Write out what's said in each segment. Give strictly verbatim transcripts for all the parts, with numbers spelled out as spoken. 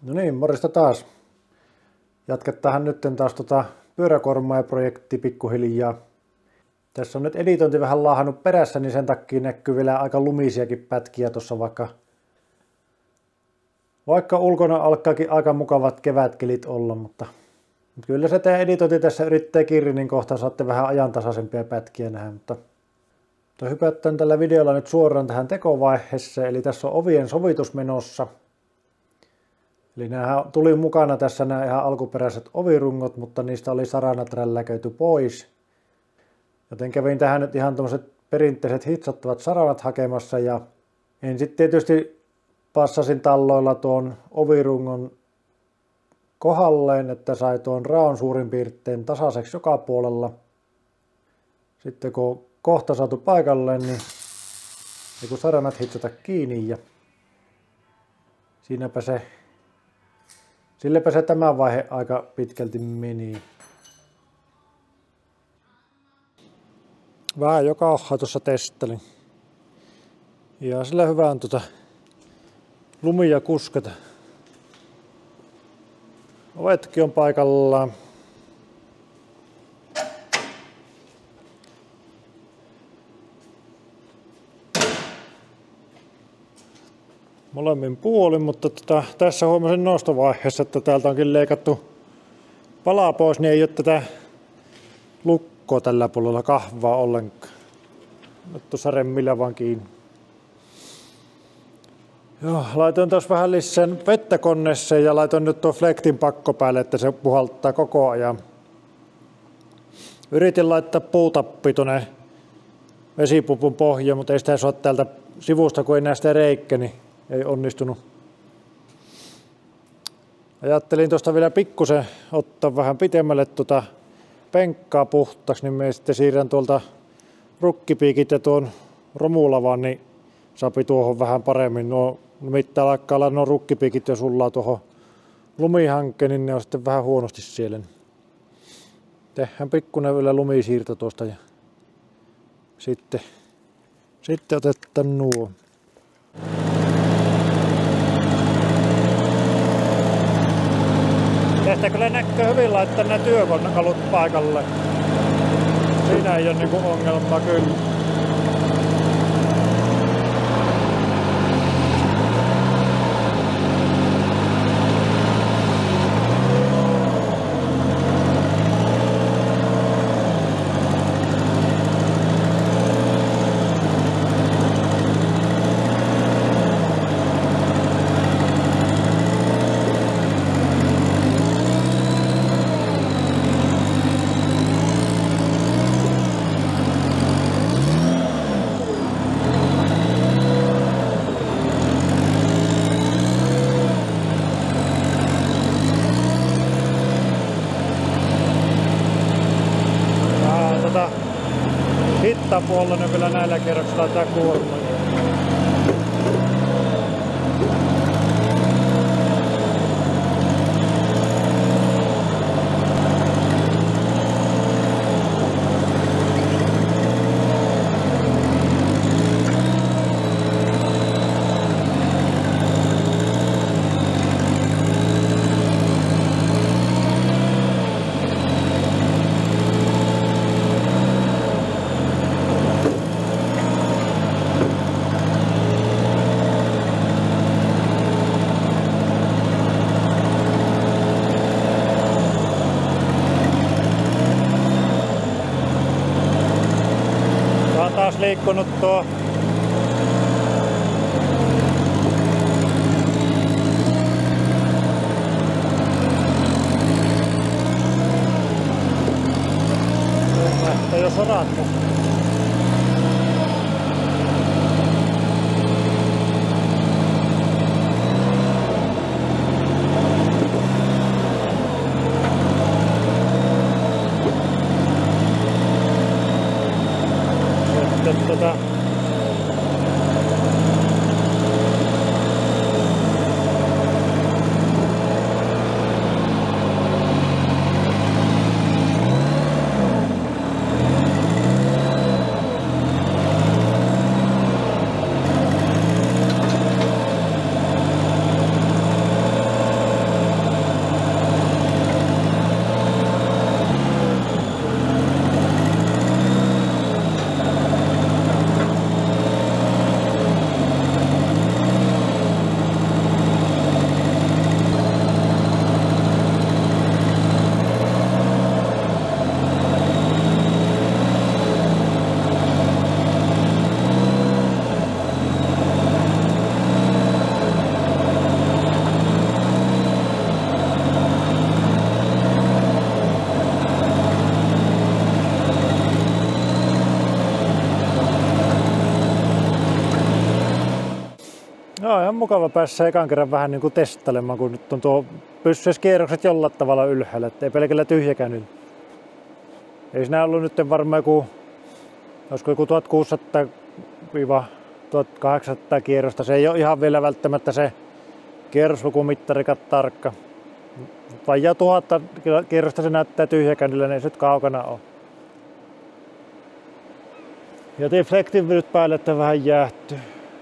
No niin, morjesta taas. Jatketaan nyt taas tota pyöräkuormaaja-projekti pikkuhiljaa. Tässä on nyt editointi vähän laahannut perässä, niin sen takia näkyy vielä aika lumisiakin pätkiä tuossa, vaikka, vaikka ulkona alkaakin aika mukavat kevätkelit olla, mutta, mutta kyllä se teidän editointi tässä yrittää kirri, niin kohta saatte vähän ajantasaisempia pätkiä nähdä. Mutta, mutta hypätään tällä videolla nyt suoraan tähän tekovaiheeseen, eli tässä on ovien sovitus menossa. Eli nämä tuli mukana tässä nämä ihan alkuperäiset ovirungot, mutta niistä oli saranat rälläköity pois. Joten kävin tähän nyt ihan tämmöiset perinteiset hitsattavat saranat hakemassa ja ensin tietysti passasin talloilla tuon ovirungon kohdalleen, että sai tuon raon suurin piirtein tasaiseksi joka puolella. Sitten kun on kohta saatu paikalleen, niin kun saranat hitsata kiinni ja siinäpä se Sillepä se tämä vaihe aika pitkälti meni. Vähän joka ohaa tuossa testelin. Ja sillä hyvä on tuota lumia kuskata. Ovetkin on paikallaan. Molemmin puolin, mutta tota, tässä huomasin nostovaiheessa, että täältä onkin leikattu palaa pois, niin ei ole tätä lukkoa tällä puolella kahvaa ollenkaan. Nyt tuossa remmillä vaan kiinni. Joo, laitoin tuossa vähän lisää vettä koneeseen ja laitoin nyt tuon flektin pakko päälle, että se puhaltaa koko ajan. Yritin laittaa puutappi tuonne vesipupun pohjaan, mutta ei sitä saa täältä sivusta, kun ei näe sitä reikkä, niin ei onnistunut. Ajattelin tuosta vielä pikkusen ottaa vähän pitemmälle tuota penkkaa puhtaaksi, niin me sitten siirrän tuolta rukkipiikit ja tuon romulavan, niin saapi tuohon vähän paremmin. Nuo nimittäin alkaa olla nuo rukkipiikit ja sullaa tuohon lumihankkeen, niin ne on sitten vähän huonosti siellä. Tehdään pikkuinen vielä lumisiirto tuosta ja sitten, sitten otetaan nuo. Tästä kyllä näkyy hyvin laittaa nämä työkonekalut paikalle. Siinä ei ole niinku ongelma kyllä. Hittapuolella vielä näillä kerroksilla tää kuorma. Taas liikkunut tuo lähtee jo sorattu. Tota mukava päässä ekan kerran vähän niin kuin testailemaan, kun nyt on tuo pyssyis kierrokset jollain tavalla ylhäällä, ettei pelkällä tyhjäkäynnillä. Ei siinä ollut nyt varmaan joku, olisiko joku tuhatkuusisataa tuhatkahdeksansataa kierrosta. Se ei ole ihan vielä välttämättä se kierroslukumittarikaan tarkka. Vajaa tuhatta kierrosta se näyttää tyhjäkäynnillä, niin ei se nyt kaukana ole. Ja deflektin nyt päälle, että vähän jäähtyy.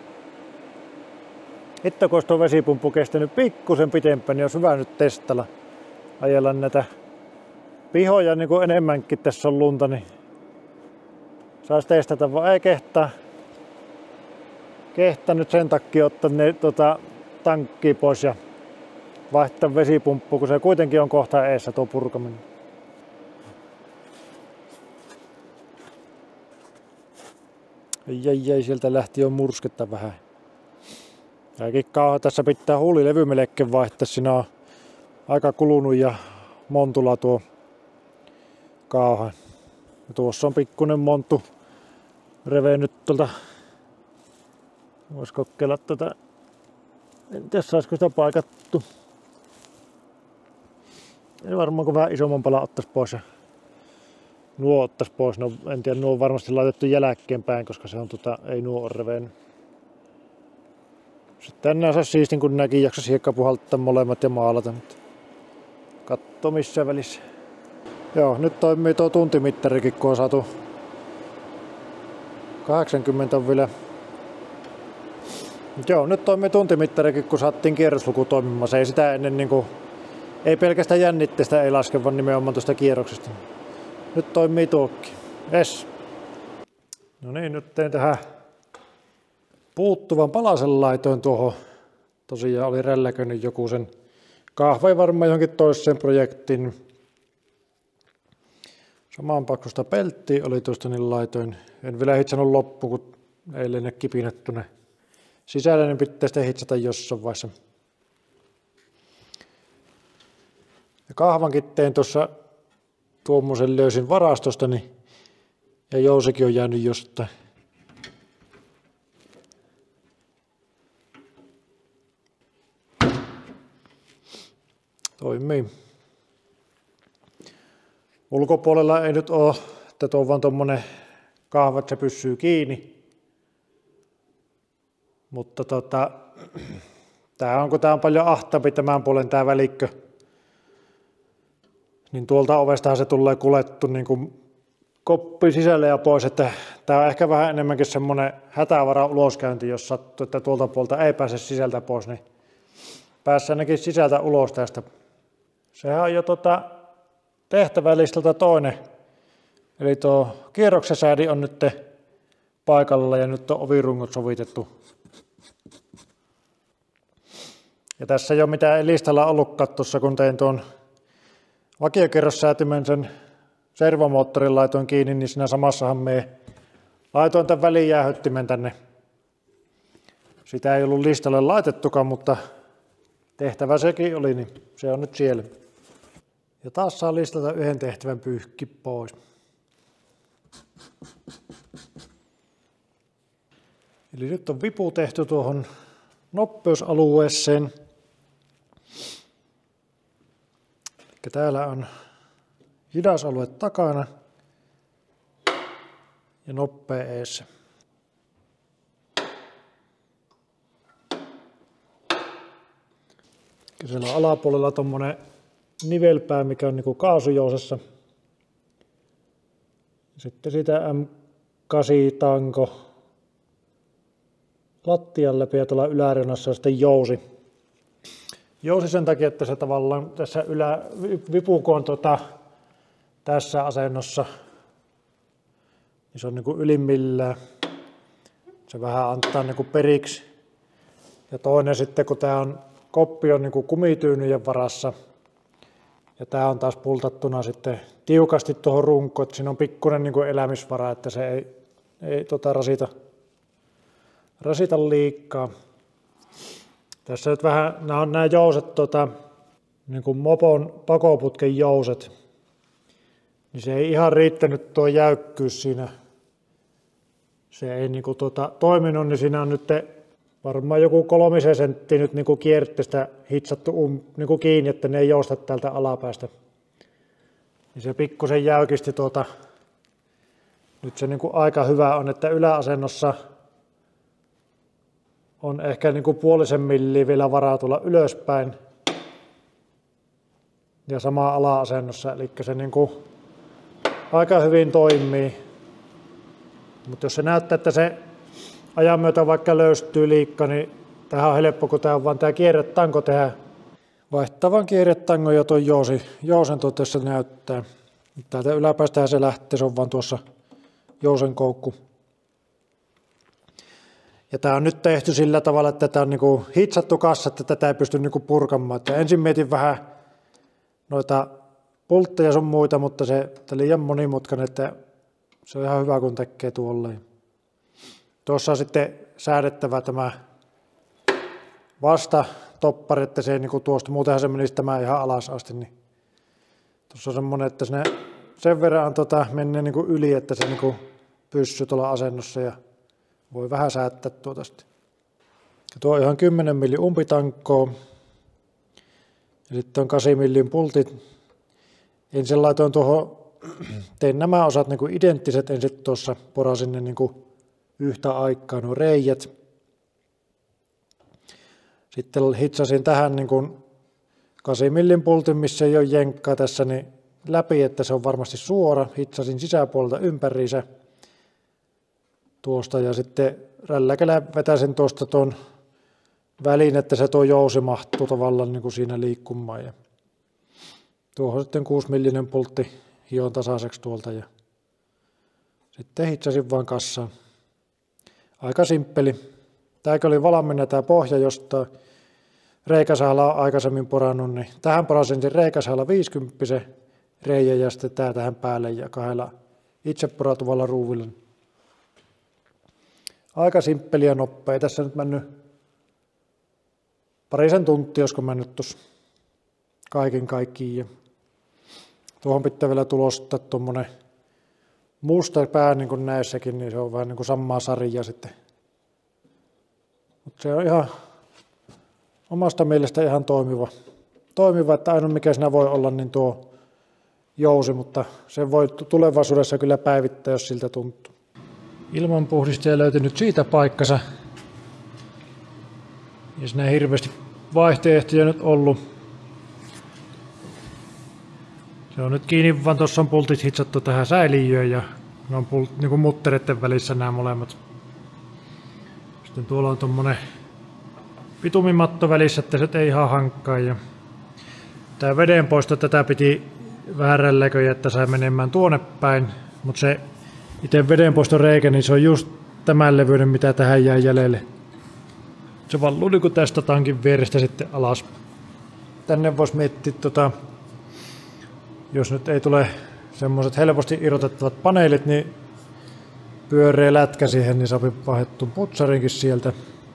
Itse kun tuo vesipumppu kestänyt pikkusen pitempään, niin olisi hyvä nyt testalla. Ajella näitä pihoja niin kuin enemmänkin tässä on lunta, niin saisi testata, vaan ei kehtaa. Kehtaa nyt sen takia ottaa ne tota, tankkiin pois ja vaihtaa vesipumppu, kun se kuitenkin on kohta eessä tuo purkaminen. Jäi, jäi, sieltä lähti jo mursketta vähän. Tääkin kauha tässä pitää huulilevy melkein vaihtaa. Siinä on aika kulunut ja montula tuo kauha. Ja tuossa on pikkunen monttu revennyt tuolta. Vois kokeilla tätä. En tiedä saisiko sitä paikattu. Ei varmaan kun vähän isomman palan ottais pois ja nuo ottais pois. No, en tiedä, nuo on varmasti laitettu jälkeen päin, koska se on tota, ei nuo ole revennyt. Sitten tänään saisi siistin, kun näkin jaksas hiekka puhaltaa molemmat ja maalata, mutta katso missä välissä. Joo, nyt toimii tuo tuntimittarikin, kun on saatu kahdeksankymmentä on vielä. Joo, nyt toimii tuntimittarikin, kun saatiin kierrosluku toimimaan. Se ei sitä ennen niinku, ei pelkästään jännitteestä ei laske, vaan nimenomaan tuosta kierroksesta. Nyt toimii tuokki. Yes. No niin, nyt tein tähän puuttuvan palasen laitoin tuohon. Tosiaan oli rälläkönyt joku sen kahvai varmaan johonkin toiseen projektiin. Saman paksusta pelttiä oli tuosta, niin laitoin. En vielä hitsannut loppu, kun eilen ne kipinät tuonne sisällä, niin pitää sitten hitsata jossain vaiheessa. Ja kahvankin tein tuossa tuommoisen löysin varastosta, niin ja jousikin on jäänyt jostain. Toimii. Ulkopuolella ei nyt ole, että tuo on vaan tommonen kahva, että se pysyy kiinni. Mutta tota, tää on, kun tää on paljon ahtaampi tämän puolen tää välikkö, niin tuolta ovestahan se tulee kulettu niin kuin koppi sisälle ja pois, että tää on ehkä vähän enemmänkin semmonen hätävara uloskäynti, jos sattuu, että tuolta puolta ei pääse sisältä pois, niin päässä ainakin sisältä ulos tästä. Sehän on jo tota tehtävälistalta toinen, eli tuo kierroksen säädi on nyt paikalla ja nyt on ovirungot sovitettu. Ja tässä ei ole mitään listalla ollutkaan tuossa, kun tein tuon vakiokerrossäätimen sen servomoottorin laitoin kiinni, niin siinä samassahan me laitoin tämän välijäähyttimen tänne. Sitä ei ollut listalle laitettukaan, mutta tehtävä sekin oli, niin se on nyt siellä. Ja taas saa listata yhden tehtävän pyyhki pois. Eli nyt on vipu tehty tuohon nopeusalueeseen. Eli täällä on hidas alue takana ja nopea eessä. Siellä on alapuolella tommonen nivelpää, mikä on niinku kaasujousessa. Sitten sitä M kahdeksan tanko lattian läpi ja tuolla yläreunassa on sitten jousi. Jousi sen takia, että se tavallaan tässä ylä, vipuko on tota, tässä asennossa, niin se on niinku ylimmillään. Se vähän antaa niinku periksi. Ja toinen sitten, kun tää on koppi on niinku kumityynyjen varassa. Ja tää on taas pultattuna sitten tiukasti tuohon runkoon, että siinä on pikkuinen niinku elämisvara, että se ei, ei tota rasita, rasita liikaa. Tässä nyt vähän, nämä on nämä jouset, tota, niin kuin mopon pakoputken jouset, niin se ei ihan riittänyt tuo jäykkyys siinä. Se ei niin kuin, tota, toiminut, niin siinä on nyt varmaan joku kolmisen senttiä nyt niin kuin kierteestä hitsattu um, niin kuin kiinni, että ne ei jousta täältä alapäästä. Niin se pikkusen jäykisti tuota. Nyt se niin kuin aika hyvä on, että yläasennossa on ehkä niin kuin puolisen milliä vielä varaa tulla ylöspäin. Ja sama ala-asennossa, eli se niin kuin aika hyvin toimii. Mutta jos se näyttää, että se ajan myötä vaikka löystyy liikka, niin tämähän on helppo, kun tämä on vaan tämä kierretanko tehdä. Vaihtavan kierretango ja tuo jousi, jousen tuota, jos se näyttää. Täältä yläpäästähän se lähtee, se on vaan tuossa jousen koukku. Ja tämä on nyt tehty sillä tavalla, että tämä on niinku hitsattu kassa, että tätä ei pysty niinku purkamaan. Että ensin mietin vähän noita pultteja sun muita, mutta se on liian monimutkainen, että se on ihan hyvä, kun tekee tuolleen. Tuossa on sitten säädettävä tämä vastatoppari, että se ei niinku tuosta, muutenhan se menisi tämä ihan alas asti. Niin tuossa on semmoinen, että sinne sen verran tota, menee niinku yli, että se niinku pysyy tuolla asennossa ja voi vähän säättää tuota sitten. Ja tuo on ihan kymmenen millin umpitankkoa. Ja sitten on kahdeksan millin pultit. Ensin laitoin tuohon, tein nämä osat niinku identtiset, ensin tuossa porasin ne niinku yhtä aikaa nuo reijät. Sitten hitsasin tähän niinku kahdeksan millin pultin, missä ei ole jenkkaa tässä, niin läpi, että se on varmasti suora. Hitsasin sisäpuolelta ympäriinsä tuosta ja sitten rälläkällä vetäisin tuosta tuon väliin, että se tuo jousi mahtuu tavallaan niin kuin siinä liikkumaan. Ja tuohon sitten kuusi millinen pultti hion tasaiseksi tuolta ja sitten hitsasin vaan kassaan. Aika simppeli. Tämäkin oli valmiina tämä pohja, josta reikäsahalla on aikaisemmin porannut, niin tähän porasin sen reikäsahalla viisikymppisen reijä ja sitten tämä tähän päälle ja kahdella itse poratuvalla ruuvilla. Aika simppeli ja nopea. Ei tässä nyt mennyt parisen tuntia, olisiko mennyt tuossa kaiken kaikkiin. Ja tuohon pitää vielä tulostaa tuommoinen musta pää niin kuin näissäkin, niin se on vähän niin kuin samaa sarjaa sitten. Mutta se on ihan omasta mielestä ihan toimiva. Toimiva, että ainoa mikä siinä voi olla, niin tuo jousi, mutta se voi tulevaisuudessa kyllä päivittää, jos siltä tuntuu. Ilmanpuhdistaja löytynyt siitä paikkansa. Ja siinä ei hirveästi vaihtoehtoja nyt ollut. Se on nyt kiinni, vaan tuossa on pultit hitsattu tähän säiliöön ja ne on pult, niin kuin muttereiden välissä nämä molemmat. Sitten tuolla on tommonen bitumimatto välissä, että se ei ihan hankkaa. Ja tää vedenpoisto, tätä piti vähän rälläköjä, että sai menemään tuonne päin, mutta se itse vedenpoiston reikä, niin se on just tämän levyinen, mitä tähän jäi jäljelle. Se valluu niin kuin tästä tankin vierestä sitten alas. Tänne voisi miettiä, tota, jos nyt ei tule semmoiset helposti irrotettavat paneelit, niin pyöreä lätkä siihen, niin saa vaihdettu putsarinkin sieltä.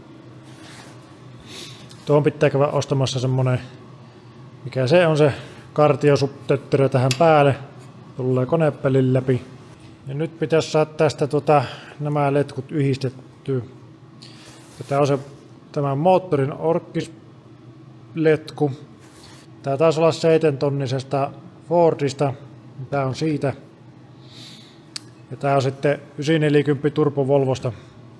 Tuohon pitää käydä ostamassa semmonen, mikä se on se kartiosubtötterö tähän päälle. Tulee konepelin läpi. Ja nyt pitäisi saada tästä tota, nämä letkut yhdistettyä. Tämä on se tämän moottorin orkkisletku. Tämä taisi olla seitsemän tonnisesta Fordista. Tämä on siitä. Ja tämä on sitten yhdeksänsataaneljäkymmentä Turbo Volvosta.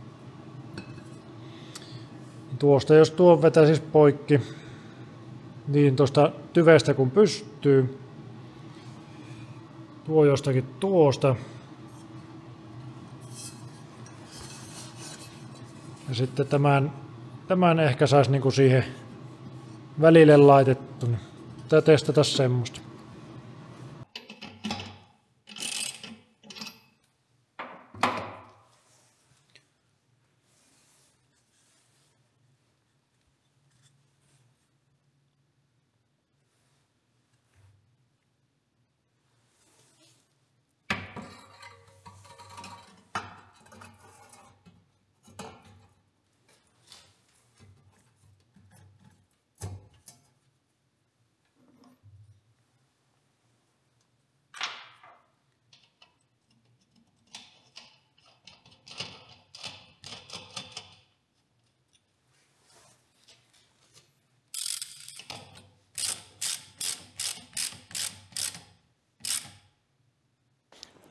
Tuosta jos tuon vetäisi poikki, niin tuosta tyvestä kun pystyy. Tuo jostakin tuosta. Ja sitten tämän, tämän ehkä saisi niinku siihen välille laitettu. Tää testata semmoista.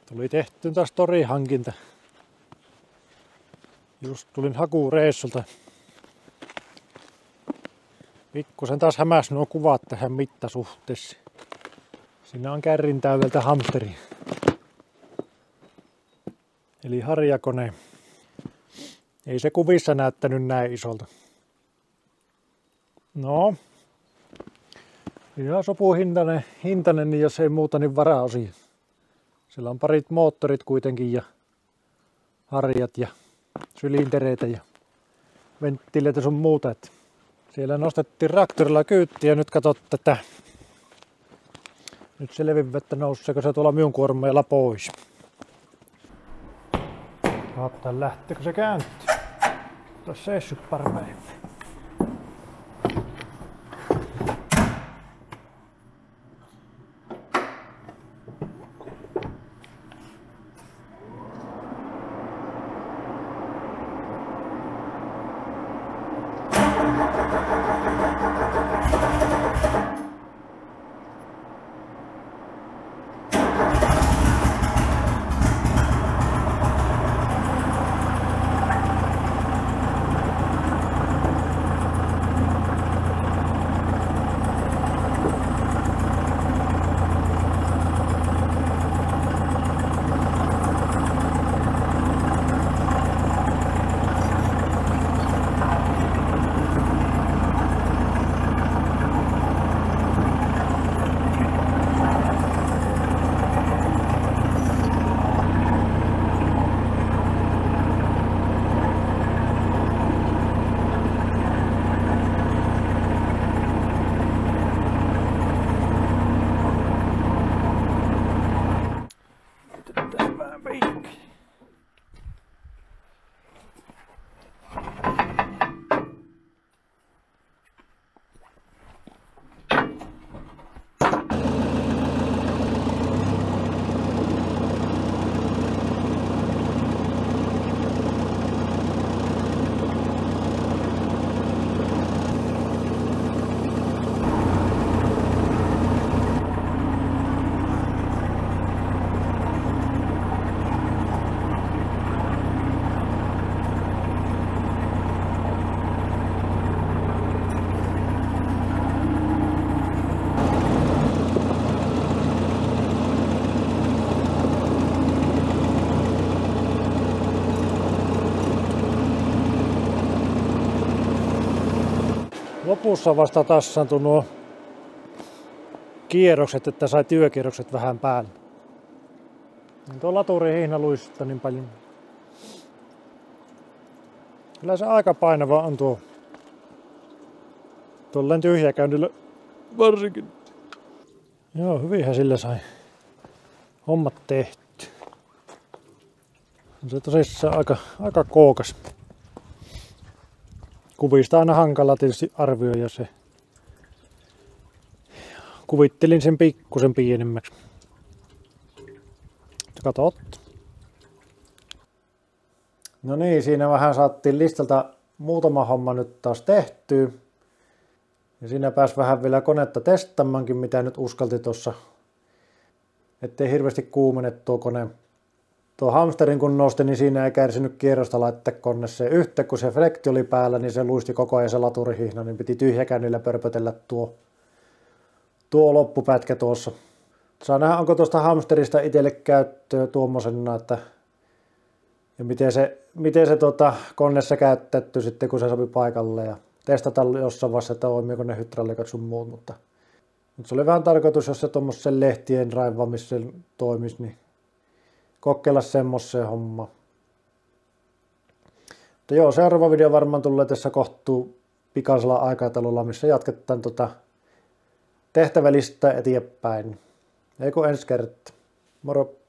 Tuli tehty taas torihankinta. Just tulin hakureissulta. Pikkusen taas hämäs nuo kuvat tähän mittasuhteessa. Siinä on kärrin täydeltä hamsteri. Eli harjakone. Ei se kuvissa näyttänyt näin isolta. No. Ihan sopuhintainen, hintainen, niin jos ei muuta, niin varaosia. Sillä on parit moottorit kuitenkin ja harjat ja sylintereitä ja venttiileitä sun muuta. Että siellä nostettiin traktorilla kyyttiä ja nyt katsot tätä. Nyt selvimme, että nousseeko se tuolla minun kuormeella pois. Katsotaan lähteekö se käyntiin. Tuossa seissyt pari päivää. Lopussa vasta tassantui nuo kierrokset, että sai työkierrokset vähän päälle. Tuo laturin hihna luistaa niin paljon. Kyllä se aika painava on tuo. Tuolleen tyhjäkäynnillä varsinkin. Joo, hyvinhän sillä sai hommat tehty. On se tosissaan aika, aika kookas. Kuvista aina hankala tietysti arvioida se. Kuvittelin sen pikkusen pienemmäksi. Katot. No niin, siinä vähän saatiin listalta muutama homma nyt taas tehtyä. Ja siinä pääsi vähän vielä konetta testaamankin, mitä nyt uskalti tuossa. Ettei hirveästi kuumene tuo kone. Tuo hamsterin kun nosti, niin siinä ei kärsinyt kierrosta laittaa kone se yhtä, kun se flekti oli päällä, niin se luisti koko ajan se laturihihna, niin piti tyhjäkäynnillä pörpötellä tuo, tuo loppupätkä tuossa. Saa nähdä, onko tuosta hamsterista itselle käyttöä tuommoisena, että ja miten se, miten se tuota, koneessa käytetty sitten, kun se sopi paikalle ja testata jossain vaiheessa, että toimiiko ne hydraulikat sun muut, mutta, mutta se oli vähän tarkoitus, jos se tuommoisen lehtien raivaamisen toimisi, niin kokeilla semmoiseen hommaan. Mutta joo, seuraava video varmaan tulee tässä kohtuu pikaisella aikataululla, missä jatketaan tuota tehtävälistaa eteenpäin. Eiku ensi kertaa. Moro!